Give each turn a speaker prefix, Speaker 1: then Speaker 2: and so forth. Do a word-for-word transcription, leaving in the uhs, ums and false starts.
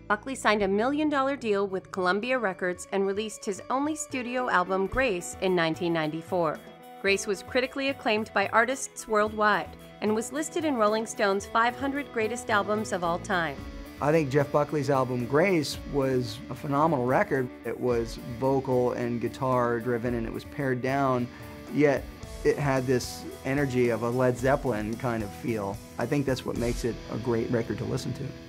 Speaker 1: Buckley signed a million dollar deal with Columbia Records and released his only studio album, Grace, in nineteen ninety-four. Grace was critically acclaimed by artists worldwide and was listed in Rolling Stone's five hundred Greatest Albums of All Time.
Speaker 2: I think Jeff Buckley's album Grace was a phenomenal record. It was vocal and guitar driven and it was pared down, yet it had this energy of a Led Zeppelin kind of feel. I think that's what makes it a great record to listen to.